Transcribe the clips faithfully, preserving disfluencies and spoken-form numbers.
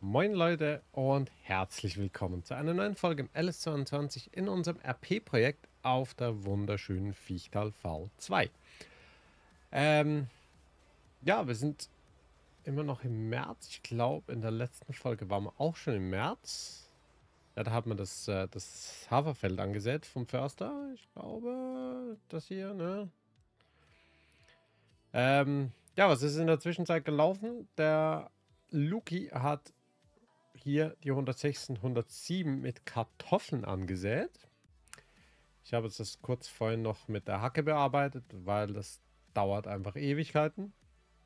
Moin Leute und herzlich willkommen zu einer neuen Folge im L S zweiundzwanzig in unserem R P-Projekt auf der wunderschönen Viechtal V zwei. Ähm, ja, wir sind immer noch im März. Ich glaube, in der letzten Folge waren wir auch schon im März. Ja, da hat man das, äh, das Haferfeld angesät vom Förster. Ich glaube, das hier, ne? Ähm, ja, was ist in der Zwischenzeit gelaufen? Der Luki hat hier die hundertsechs und hundertsieben mit Kartoffeln angesät. Ich habe jetzt das kurz vorhin noch mit der Hacke bearbeitet, weil das dauert einfach Ewigkeiten.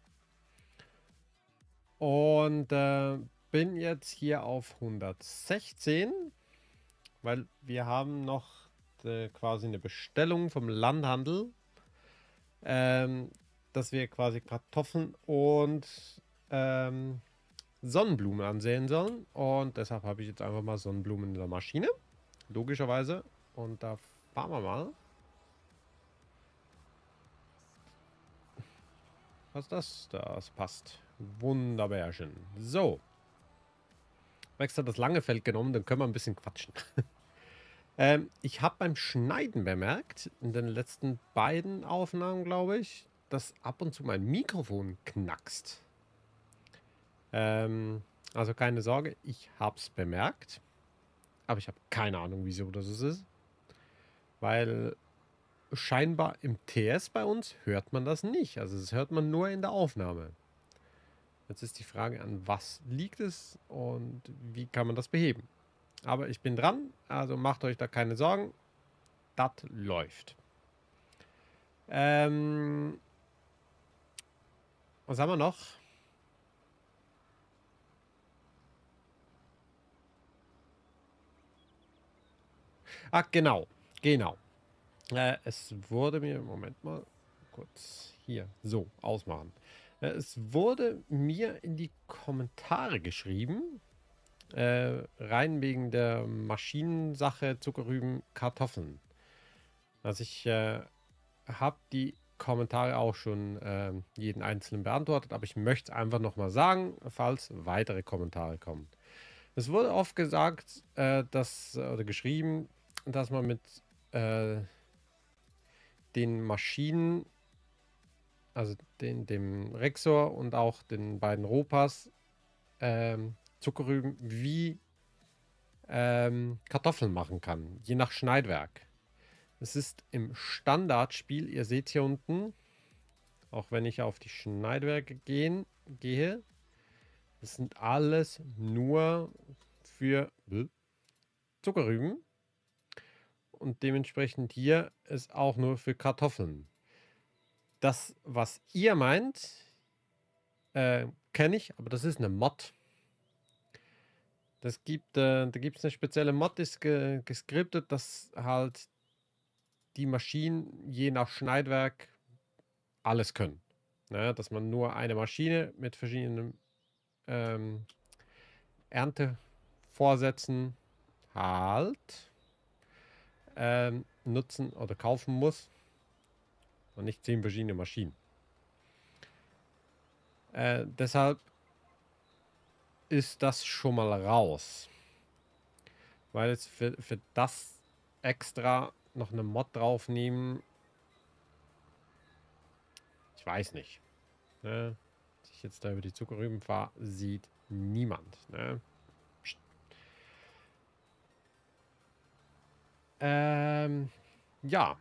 Und äh, bin jetzt hier auf hundertsechzehn, weil wir haben noch äh, quasi eine Bestellung vom Landhandel, ähm, dass wir quasi Kartoffeln und ähm, Sonnenblumen ansehen sollen. Und deshalb habe ich jetzt einfach mal Sonnenblumen in der Maschine. Logischerweise. Und da fahren wir mal. Was das? Das passt. Wunderbärchen. So. Extra das lange Feld genommen, dann können wir ein bisschen quatschen. ähm, ich habe beim Schneiden bemerkt, in den letzten beiden Aufnahmen, glaube ich, dass ab und zu mein Mikrofon knackst. Ähm, also keine Sorge, ich habe es bemerkt. Aber ich habe keine Ahnung, wieso das ist. Weil scheinbar im T S bei uns hört man das nicht. Also das hört man nur in der Aufnahme. Jetzt ist die Frage, an was liegt es und wie kann man das beheben. Aber ich bin dran, also macht euch da keine Sorgen. Das läuft. Ähm, was haben wir noch? Ach, genau. Genau. Äh, es wurde mir, Moment mal, kurz hier, so, ausmachen. Äh, es wurde mir in die Kommentare geschrieben, äh, rein wegen der Maschinensache, Zuckerrüben, Kartoffeln. Also ich äh, habe die Kommentare auch schon äh, jeden einzelnen beantwortet, aber ich möchte es einfach nochmal sagen, falls weitere Kommentare kommen. Es wurde oft gesagt, äh, dass, oder geschrieben, dass man mit äh, den Maschinen, also den, dem Rexor und auch den beiden Ropas, ähm, Zuckerrüben wie ähm, Kartoffeln machen kann, je nach Schneidwerk. Es ist im Standardspiel, ihr seht hier unten, auch wenn ich auf die Schneidwerke gehen, gehe, das sind alles nur für Zuckerrüben und dementsprechend hier ist auch nur für Kartoffeln. Das, was ihr meint, äh, kenne ich, aber das ist eine Mod. Das gibt, äh, da gibt es eine spezielle Mod, die ist ge geskriptet, dass halt die Maschinen je nach Schneidwerk alles können. Ne? Dass man nur eine Maschine mit verschiedenen ähm, Erntevorsätzen halt ähm, nutzen oder kaufen muss und nicht zehn verschiedene Maschinen. Äh, deshalb ist das schon mal raus. Weil jetzt für, für das extra noch eine Mod draufnehmen, ich weiß nicht. Ne? Als ich jetzt da über die Zuckerrüben fahre, sieht niemand. Ne? Ähm, ja.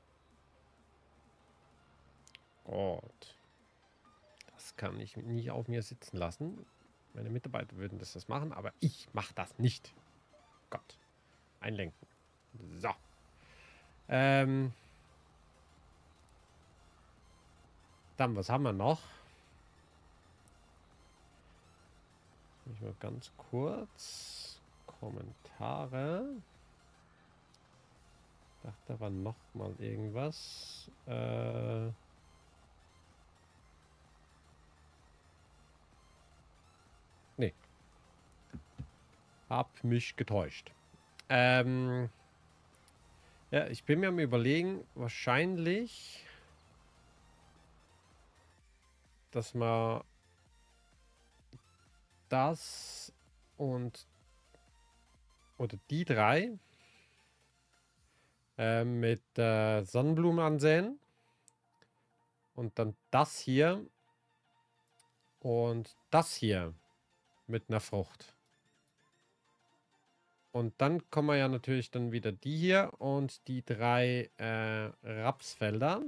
Gott. Das kann ich nicht auf mir sitzen lassen. Meine Mitarbeiter würden das, das machen, aber ich mache das nicht. Gott. Einlenken. So. Ähm. Dann, was haben wir noch? Ich mal ganz kurz. Kommentare. Ich dachte, da war noch mal irgendwas. Äh. Nee. Hab mich getäuscht. Ähm. Ja, ich bin mir am Überlegen, wahrscheinlich, dass man das und oder die drei äh, mit äh, Sonnenblumen ansehen. Und dann das hier und das hier mit einer Frucht. Und dann kommen wir ja natürlich dann wieder die hier und die drei äh, Rapsfelder.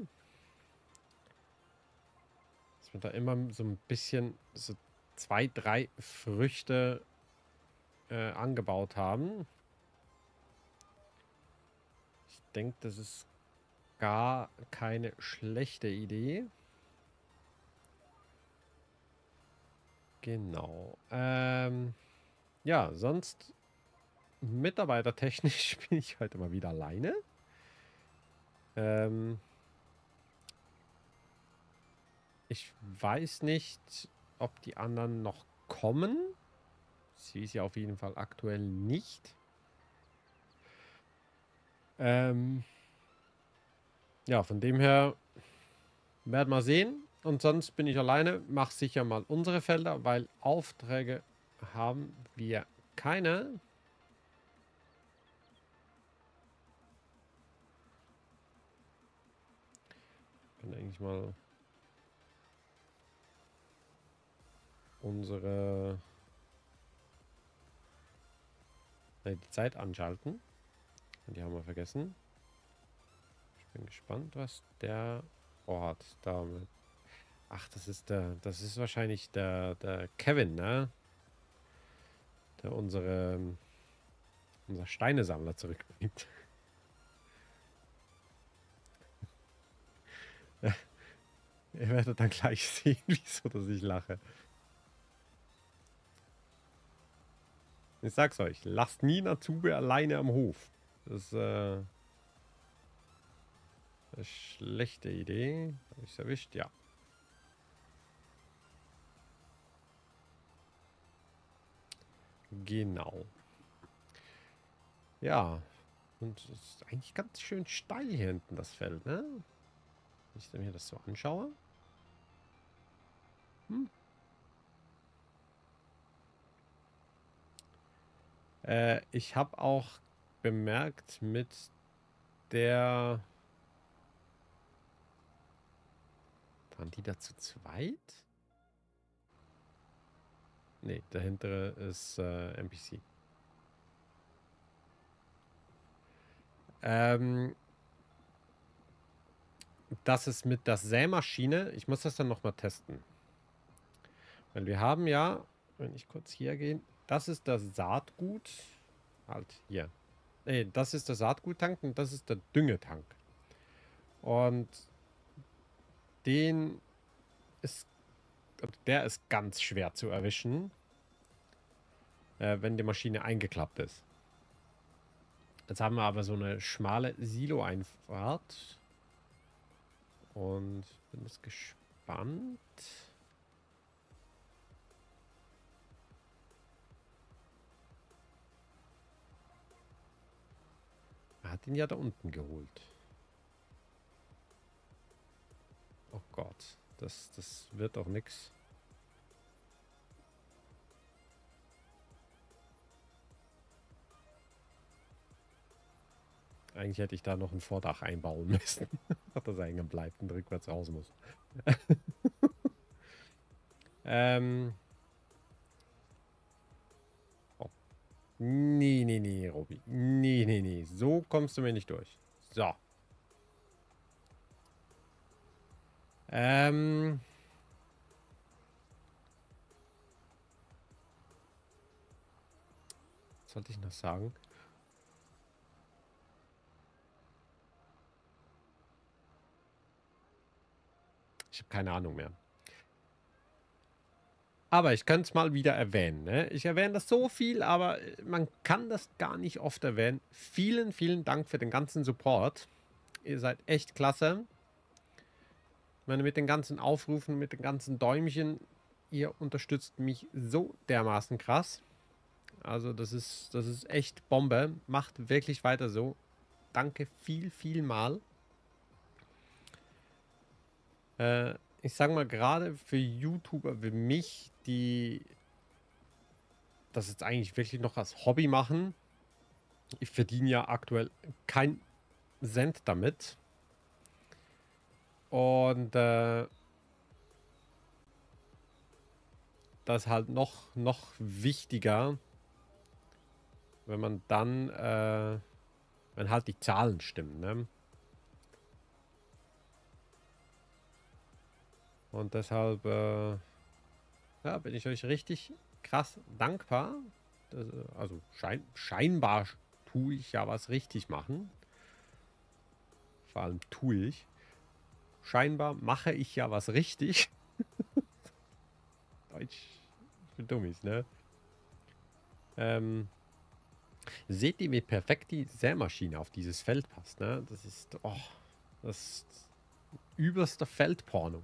Dass wir da immer so ein bisschen so zwei, drei Früchte äh, angebaut haben. Ich denke, das ist gar keine schlechte Idee. Genau. Ähm, ja, sonst mitarbeitertechnisch bin ich heute mal wieder alleine. Ähm, ich weiß nicht, ob die anderen noch kommen. Sie ist ja auf jeden Fall aktuell nicht. Ähm, ja, von dem her werden wir sehen. Und sonst bin ich alleine. Mach sicher mal unsere Felder, weil Aufträge haben wir keine. Ich kann eigentlich mal unsere ne, die Zeit anschalten. Die haben wir vergessen. Ich bin gespannt, was der vorhat damit. Ach, das ist der, das ist wahrscheinlich der, der Kevin, ne? Der unsere, unser Steinesammler zurückbringt. Ihr werdet dann gleich sehen, wieso dass ich lache. Ich sag's euch, lasst nie eine Azubi alleine am Hof. Das ist äh, eine schlechte Idee. Habe ich es erwischt? Ja. Genau. Ja. Und es ist eigentlich ganz schön steil hier hinten, das Feld, ne? Wenn ich mir das so anschaue. Hm. Äh, ich habe auch bemerkt mit der... Waren die da zu zweit? Ne, der hintere ist äh, N P C. Ähm, das ist mit der Sämaschine. Ich muss das dann nochmal testen. Weil wir haben ja, wenn ich kurz hier gehe, das ist das Saatgut. Halt, hier. Nee, das ist der Saatguttank und das ist der Düngetank. Und den ist, der ist ganz schwer zu erwischen, äh, wenn die Maschine eingeklappt ist. Jetzt haben wir aber so eine schmale Silo-Einfahrt. Und bin jetzt gespannt. Er hat ihn ja da unten geholt. Oh Gott, das, das wird doch nix. Eigentlich hätte ich da noch ein Vordach einbauen müssen, dass er hängen bleibt und rückwärts raus muss. ähm. Oh. Nee, nee, nee, Robi. Nee, nee, nee. So kommst du mir nicht durch. So. Ähm. Was sollte ich noch sagen? Ich habe keine Ahnung mehr. Aber ich kann es mal wieder erwähnen. Ne? Ich erwähne das so viel, aber man kann das gar nicht oft erwähnen. Vielen, vielen Dank für den ganzen Support. Ihr seid echt klasse. Ich meine, mit den ganzen Aufrufen, mit den ganzen Däumchen, ihr unterstützt mich so dermaßen krass. Also das ist, das ist echt Bombe. Macht wirklich weiter so. Danke viel, viel mal. Äh, ich sage mal, gerade für YouTuber wie mich, die das jetzt eigentlich wirklich noch als Hobby machen. Ich verdiene ja aktuell kein Cent damit. Und äh, das ist halt noch, noch wichtiger, wenn man dann, äh, wenn halt die Zahlen stimmen, ne? Und deshalb, äh, ja, bin ich euch richtig krass dankbar. Das, äh, also schein, scheinbar tue ich ja was richtig machen. Vor allem tue ich. Scheinbar mache ich ja was richtig. Deutsch für Dummies, ne? Ähm, seht ihr, wie perfekt die Sämaschine auf dieses Feld passt, ne? Das ist, oh, das ist überster Feldporno.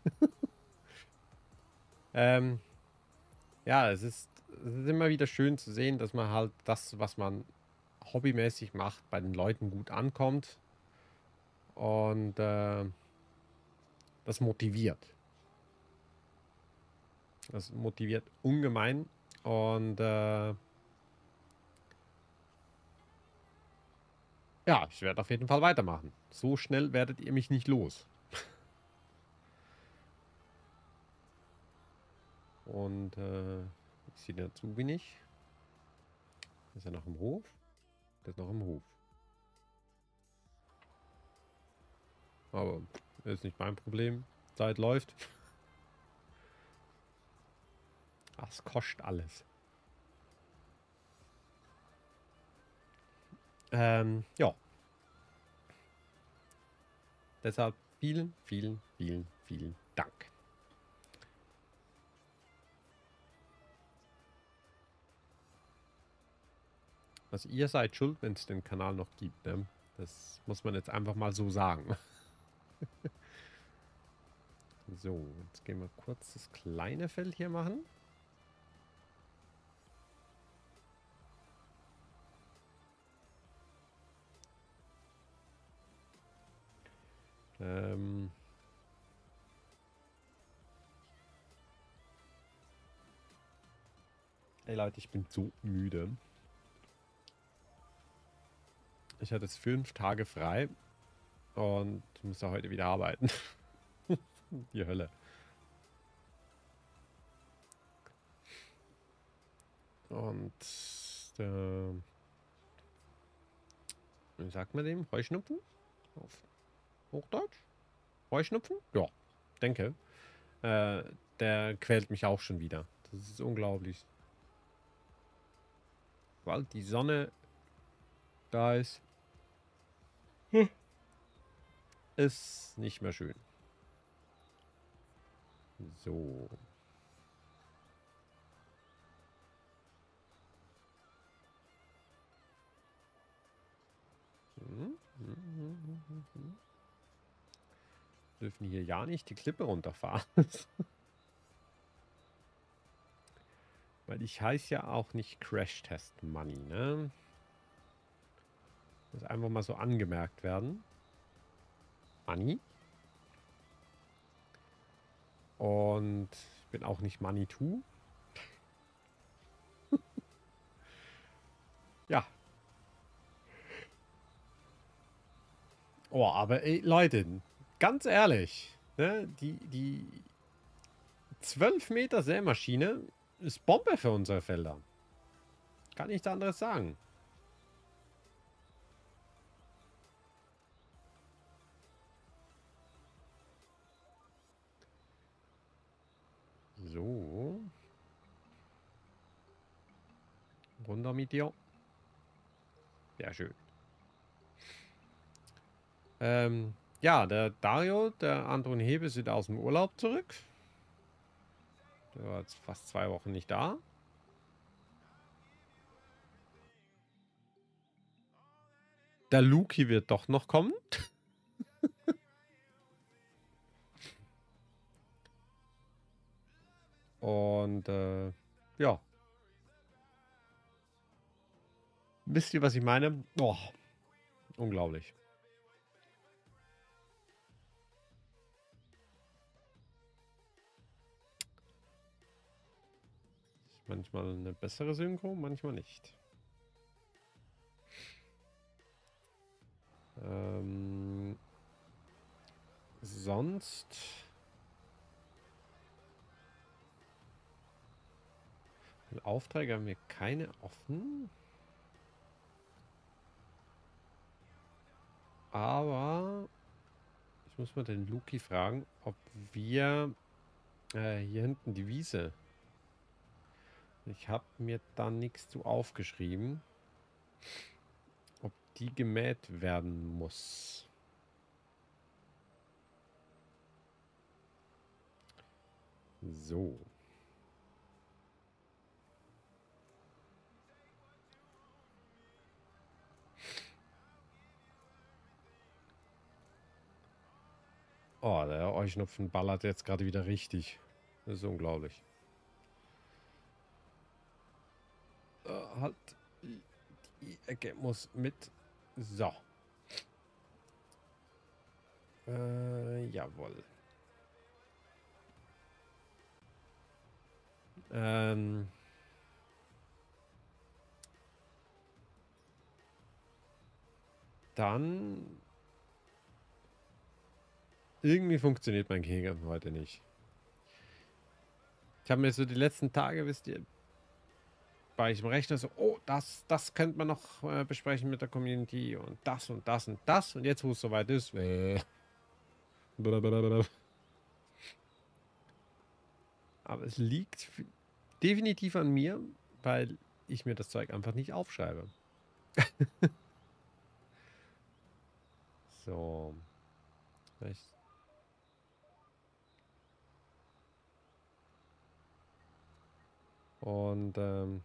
ähm, ja, es ist, es ist immer wieder schön zu sehen, dass man halt das, was man hobbymäßig macht, bei den Leuten gut ankommt. Und äh, das motiviert. Das motiviert ungemein. Und äh, ja, ich werde auf jeden Fall weitermachen. So schnell werdet ihr mich nicht los. Und äh, ich sehe dazu wie nicht. Ist er noch im Hof? Der ist noch im Hof. Aber ist nicht mein Problem. Zeit läuft. Das kostet alles. Ähm, ja. Deshalb vielen, vielen, vielen, vielen Dank. Also ihr seid schuld, wenn es den Kanal noch gibt, ne? Das muss man jetzt einfach mal so sagen. So, jetzt gehen wir kurz das kleine Feld hier machen. Ähm... Ey Leute, ich bin so müde. Ich hatte jetzt fünf Tage frei und muss ja heute wieder arbeiten. Die Hölle. Und äh, wie sagt man dem? Heuschnupfen? Auf Hochdeutsch? Heuschnupfen? Ja, denke. Äh, der quält mich auch schon wieder. Das ist unglaublich. Weil die Sonne da ist, hm, ist nicht mehr schön. So. Hm, hm, hm, hm, hm. Dürfen hier ja nicht die Klippe runterfahren. Weil ich heiße ja auch nicht Crash Test Money, ne? Muss einfach mal so angemerkt werden. Money. Und ich bin auch nicht Money zwei. Ja. Oh, aber ey, Leute, ganz ehrlich, ne? Die, die zwölf Meter Sämaschine ist Bombe für unsere Felder. Kann nichts anderes sagen. So. Runter mit dir. Sehr schön. Ähm, ja, der Dario, der Anton Hebe, sind aus dem Urlaub zurück. Der war jetzt fast zwei Wochen nicht da. Der Luki wird doch noch kommen. Und äh, ja. Wisst ihr, was ich meine? Boah, unglaublich. Manchmal eine bessere Synchro, manchmal nicht. Ähm, sonst... Aufträge haben wir keine offen. Aber ich muss mal den Luki fragen, ob wir äh, hier hinten die Wiese. Ich habe mir da nichts zu aufgeschrieben. Ob die gemäht werden muss. So. Oh, der Euchnupfen ballert jetzt gerade wieder richtig. Das ist unglaublich. Äh, halt. Die Ecke muss mit. So. Äh, jawohl. Ähm. Dann. Irgendwie funktioniert mein Gehirn heute nicht. Ich habe mir so die letzten Tage, wisst ihr, bei ich im Rechner so, oh, das, das könnte man noch äh, besprechen mit der Community und das und das und das. Und jetzt, wo es soweit ist, äh, blablabla. Aber es liegt definitiv an mir, weil ich mir das Zeug einfach nicht aufschreibe. So. Vielleicht. Und ähm,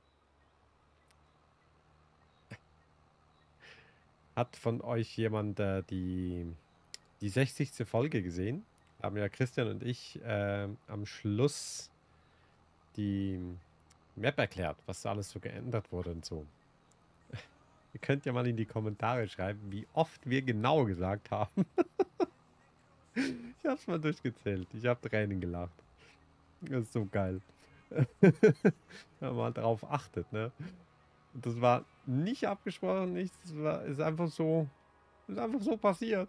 hat von euch jemand äh, die, die sechzigste Folge gesehen? Haben ja Christian und ich äh, am Schluss die Map erklärt, was da alles so geändert wurde und so. Ihr könnt ja mal in die Kommentare schreiben, wie oft wir genau gesagt haben. Ich hab's mal durchgezählt. Ich habe Tränen gelacht. Das ist so geil. Wenn man drauf achtet, ne? Das war nicht abgesprochen, nichts. Das war, ist einfach so, ist einfach so passiert.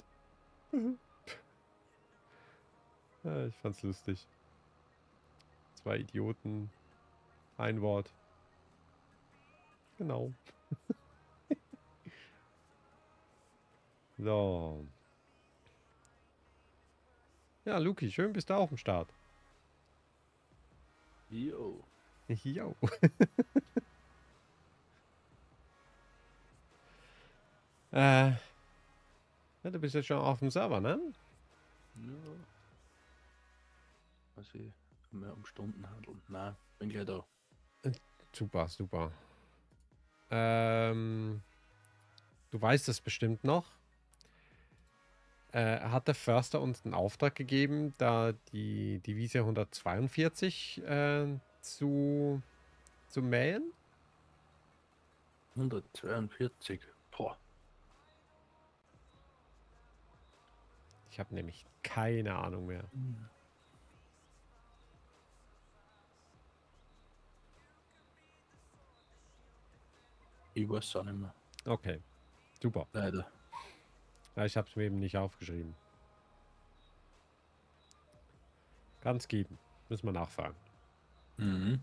Ja, ich fand's lustig. Zwei Idioten, ein Wort. Genau. So. Ja, Luki, schön bist du auch am Start. Jo. Jo. äh, ja, du bist jetzt schon auf dem Server, ne? Ja. Also mehr um Stunden handeln. Nein, bin gleich da. Super, super. Ähm, du weißt es bestimmt noch. Äh, hat der Förster uns einen Auftrag gegeben, da die Divise hundertzweiundvierzig äh, zu, zu mähen? hundertzweiundvierzig. Boah. Ich habe nämlich keine Ahnung mehr. Ich weiß es auch nicht mehr. Okay, super. Leider. Ja, ich habe es mir eben nicht aufgeschrieben. Ganz geben. Müssen wir nachfragen. Mhm.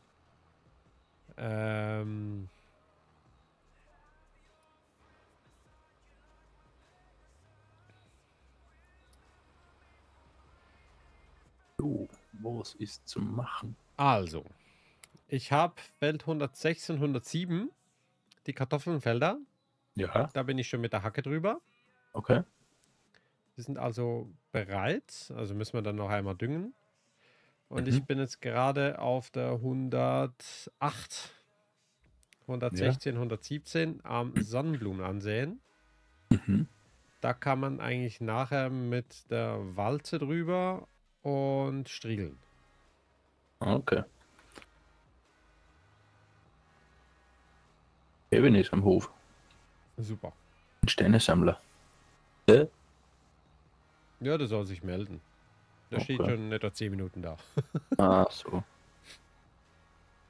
Ähm, So, was ist zu machen? also, ich habe Feld hundertsechs und hundertsieben, die Kartoffelfelder. Ja, Da bin ich schon mit der Hacke drüber. okay. Die sind also bereit. Also müssen wir dann noch einmal düngen. Und Mhm. ich bin jetzt gerade auf der hundertacht, hundertsechzehn, hundertsiebzehn am Sonnenblumen ansehen. Mhm. Da kann man eigentlich nachher mit der Walze drüber und striegeln. Okay. Eben ist am Hof. Super. Ein Steinesammler. Äh? Ja, der soll sich melden. Der steht Okay. schon in etwa zehn Minuten da. Ah, so.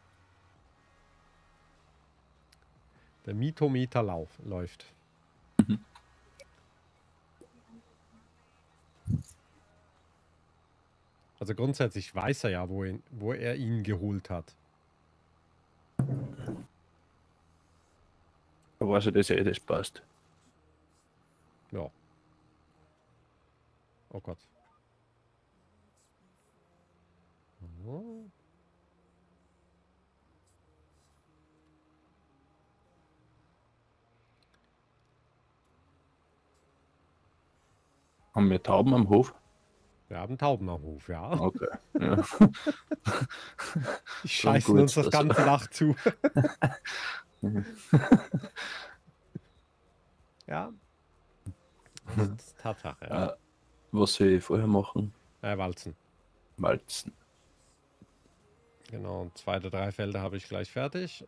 Der Mitometer lauf, läuft. Mhm. Also grundsätzlich weiß er ja, wo, ihn, wo er ihn geholt hat. Da weiß ich, dass eh das passt. Ja. Oh Gott. Oh. Haben wir Tauben am Hof? Wir haben Tauben am Hof, ja. Okay. Ja. Die scheißen uns das ganze Nacht zu. Ja. Das ist Tatsache, ja. Äh, was soll ich vorher machen? Äh, Walzen. Walzen. Genau, zwei oder drei Felder habe ich gleich fertig.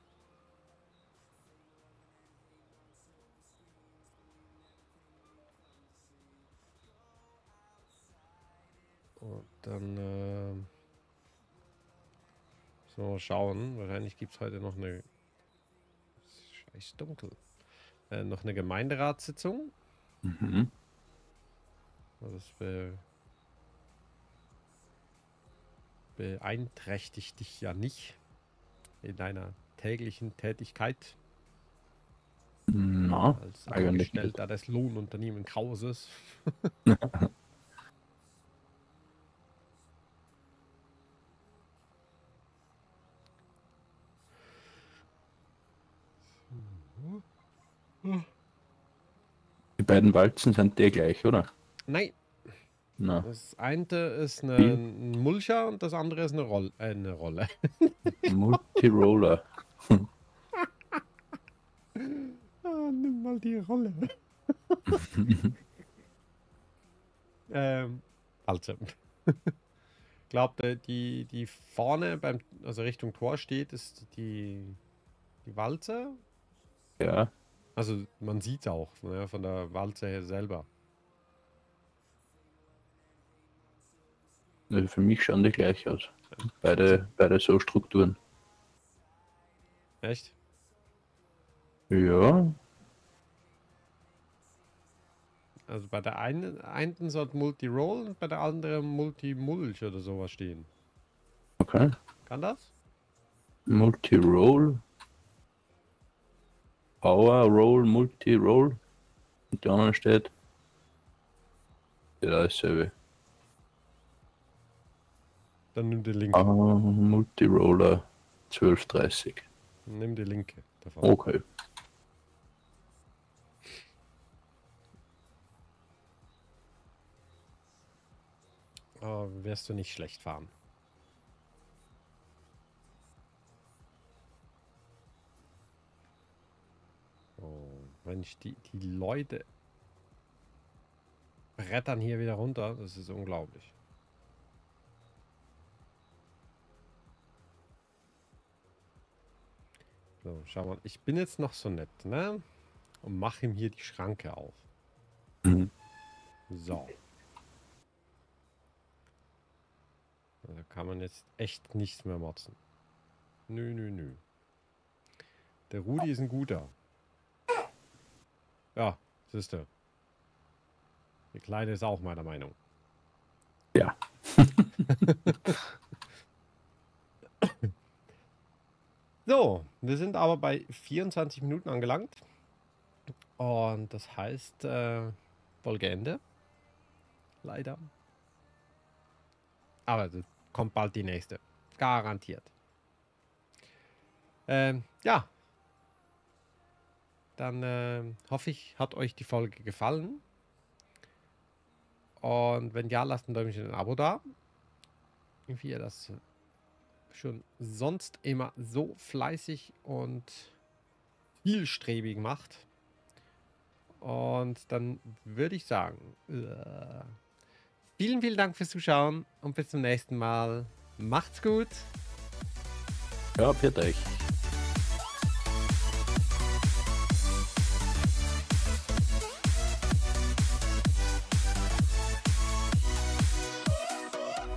Und dann äh, so schauen. Wahrscheinlich gibt es heute noch eine. Scheiß dunkel. Äh, noch eine Gemeinderatssitzung. Mhm. Das be beeinträchtigt dich ja nicht in deiner täglichen Tätigkeit. Na, Als eigentlich Angestellter des Lohnunternehmen Krauses. Die beiden Walzen sind die gleich, oder? Nein, Na, das eine ist eine, Wie? ein Mulcher und das andere ist eine, Roll äh, eine Rolle. Multiroller. Ah, nimm mal die Rolle. ähm, also. Glaubt, die, die vorne beim, also Richtung Tor steht, ist die, die Walze. Ja, Also man sieht es auch, ne, von der Walze her selber. also für mich schauen die gleich aus. Beide, beide so Strukturen. Echt? Ja, Also bei der einen, einen sollte Multi-Roll und bei der anderen Multi-Mulch oder sowas stehen. okay. Kann das? Multi-Roll. Power Roll, Multi-Roll. Und der andere steht. Ja, dasselbe. Dann nimm die linke. Ah, Multi-Roller zwölf dreißig. Nimm die linke davon. Okay. Aber wirst du nicht schlecht fahren. Oh, wenn ich die, die Leute brettern hier wieder runter, das ist unglaublich. So, schau mal. Ich bin jetzt noch so nett, ne? Und mache ihm hier die Schranke auf. Mhm. So. Da kann man jetzt echt nichts mehr motzen. Nö, nö, nö. Der Rudi ist ein guter. Ja, siehst du. Der Kleine ist auch meiner Meinung. Ja. So, wir sind aber bei vierundzwanzig Minuten angelangt. Und das heißt, äh, Folgeende. Leider. Aber es kommt bald die nächste. Garantiert. Ähm, ja. Dann äh, hoffe ich, hat euch die Folge gefallen. Und wenn ja, lasst ein Däumchen und ein Abo da. Wie ihr das schon sonst immer so fleißig und zielstrebig macht. Und dann würde ich sagen, äh, vielen, vielen Dank fürs Zuschauen und bis zum nächsten Mal. Macht's gut. Ja, bitte euch.